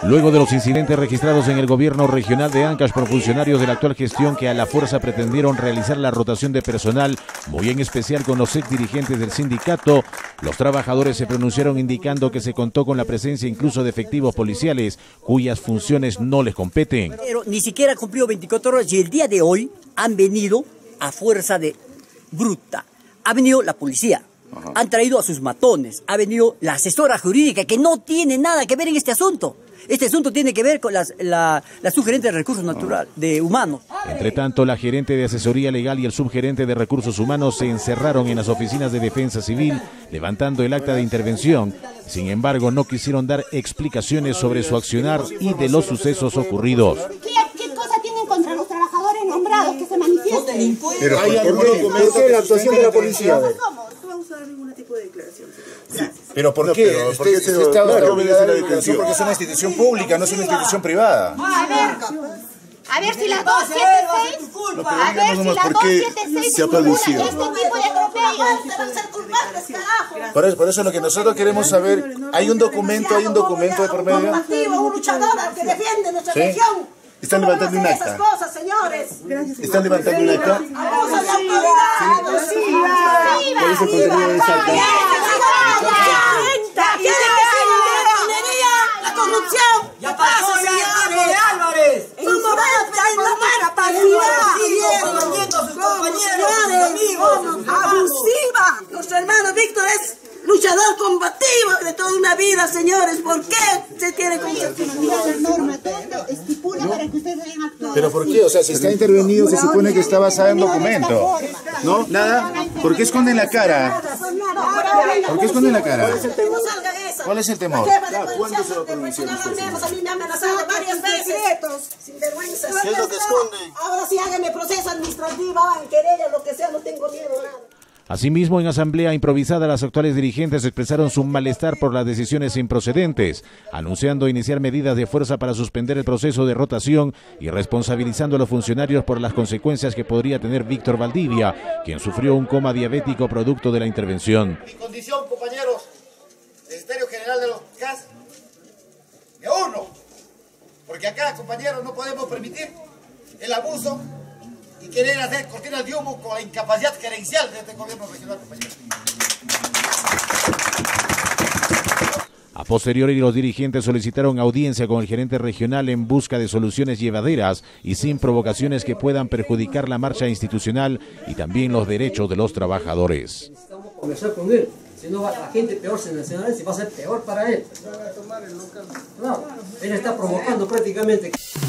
Luego de los incidentes registrados en el gobierno regional de Ancash por funcionarios de la actual gestión que a la fuerza pretendieron realizar la rotación de personal, muy en especial con los ex dirigentes del sindicato, los trabajadores se pronunciaron indicando que se contó con la presencia incluso de efectivos policiales cuyas funciones no les competen. Pero ni siquiera ha cumplido 24 horas y el día de hoy han venido a fuerza de bruta. Ha venido la policía. Han traído a sus matones, ha venido la asesora jurídica que no tiene nada que ver en este asunto. Este asunto tiene que ver con la subgerente de recursos naturales, de humanos. Entre tanto, la gerente de asesoría legal y el subgerente de recursos humanos se encerraron en las oficinas de defensa civil, levantando el acta de intervención. Sin embargo, no quisieron dar explicaciones sobre su accionar y de los sucesos ocurridos. ¿Qué cosa tienen contra los trabajadores nombrados que se manifiesten? Pero hay algún documento que la actuación de la policía. ¿Pero por qué? Porque es una institución pública, no es una institución privada. A ver si la 276, a ver si la 276 se ha producido este tipo de atropellos deben ser culpables, carajo. Por eso lo que nosotros queremos saber, hay un documento de por medio. Un luchador que defiende nuestra región. Están levantando un acta. Esas cosas, señores. Están levantando un acta. Abuso de autoridad. ¿Cuál es el contenido de esa acta? La corrupción. Ya pasó, señores Álvarez. ¿Cómo van a tener la capacidad? Abusiva. Nuestro hermano Víctor es luchador combativo de toda una vida, señores. ¿Por qué se tiene que la norma estipula para que ustedes hayan actuado? ¿Pero por qué? O sea, si está intervenido se supone que está basada en documento. ¿No? ¿Nada? ¿Por qué esconden la cara? ¿Por qué esconden la cara? ¿Cuál es el temor? ¿Cuándo se va a pronunciar usted? A mí me han amenazado varias veces. Sin vergüenza. ¿Qué es lo que esconden? Ahora sí háganme proceso administrativo, hagan querella, lo que sea, no tengo miedo nada. Asimismo, en asamblea improvisada, las actuales dirigentes expresaron su malestar por las decisiones improcedentes, anunciando iniciar medidas de fuerza para suspender el proceso de rotación y responsabilizando a los funcionarios por las consecuencias que podría tener Víctor Valdivia, quien sufrió un coma diabético producto de la intervención. Mi condición, compañeros, del Secretario General de los CAS, me uno, porque acá, compañeros, no podemos permitir el abuso y querer hacer cortinas de humo con la incapacidad gerencial de este gobierno regional, compañeros. A posteriori, los dirigentes solicitaron audiencia con el gerente regional en busca de soluciones llevaderas y sin provocaciones que puedan perjudicar la marcha institucional y también los derechos de los trabajadores. Necesitamos conversar con él, si no la gente peor se nacionaliza y va a ser peor para él. No, él está provocando prácticamente.